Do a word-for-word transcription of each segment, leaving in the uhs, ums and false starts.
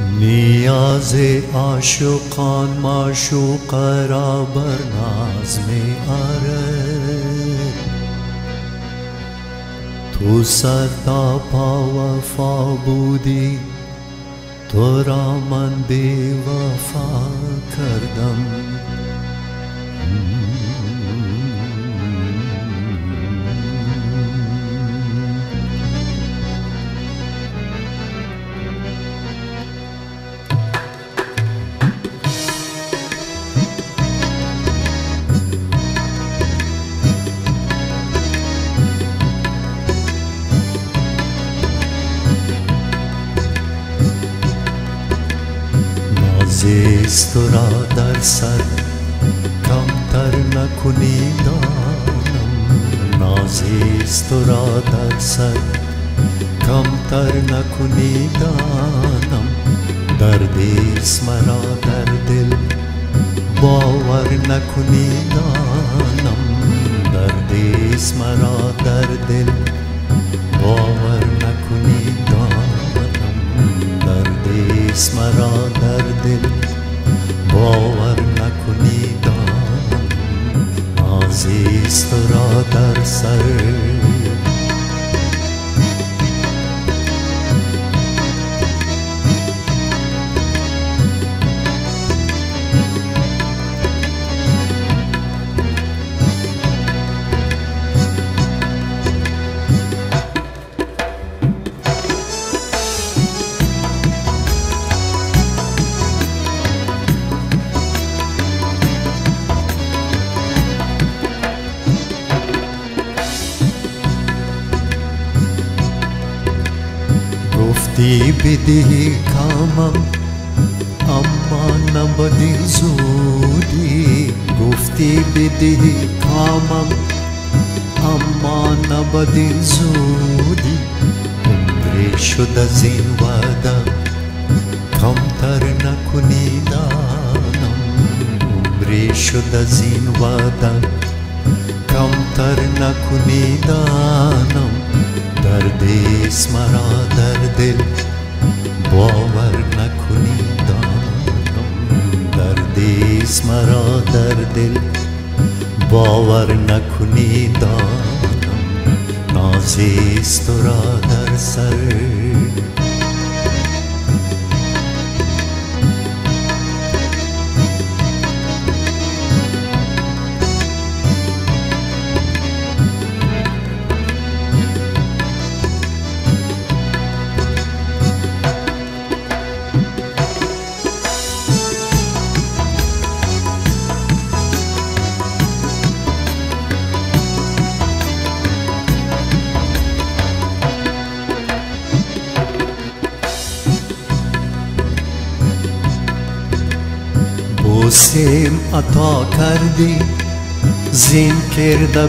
نیاز عاشقان معشوق را بر ناز می آرد، تو سر تا پا وفا بودی، تو را من بی وفا کردم. نازیست تو را در سر کمتر نکنی دانم، نازیست تو را در سر کمتر نکنی دانم. دردیست مرا در دل باور نکنی دانم، دردیست مرا در دل باور نکنی دانم، دردیست مرا در دل باور نکنی دانم. نازیست تو را در سر گفتی بدهی کامم اما نبدی زودی، گفتی بدهی کامم اما نبدی زودی. عمری شد از این وعده کمتر نکنی دانم، عمری شد از این وعده کمتر نکنی دانم. دردیست مرا در دل باور نکنی دانم، دردیست مرا در دل باور نکنی دانم. نازیست تو را در سر بوسیم عطا کردی زین کرده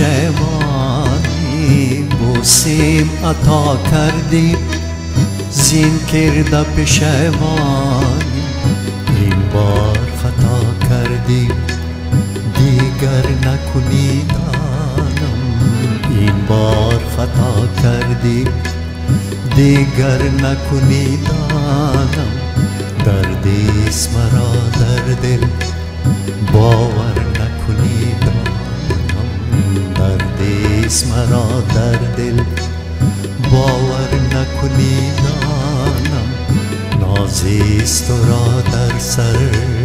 پشیمانی، بوسیم عطا کردی زین کرده پشیمانی. این بار خطا کردی دیگر نکنی دانم، این بار خطا کردی دیگر نکنی دانم. دردیست مرا در دل باور نکنی دانم، دردیست مرا در دل باور نکنی دانم. نازیست تو را در سر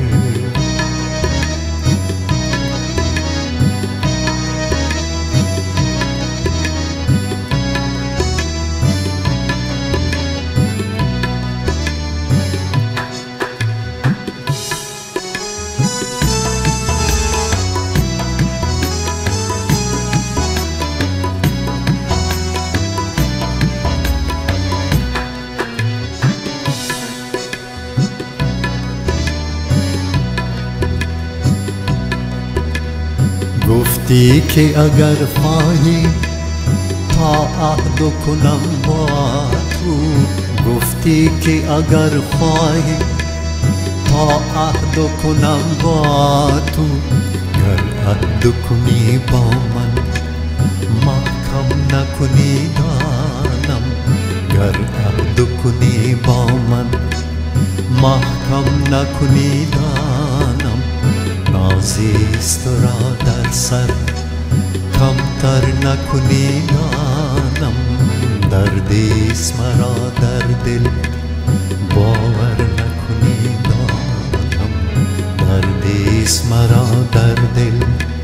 گفتی که اگر خواهی تا عهد کنم با تو، گفتی که اگر خواهی تا عهد کنم با تو. گر عهد کنی با من محکم نکنی دانم، گر عهد کنی با من نکنی دانم نازیست را در سر کمتر نکنی دانم دردیست مرا در دل باور نکنی دانم دردیست مرا در دل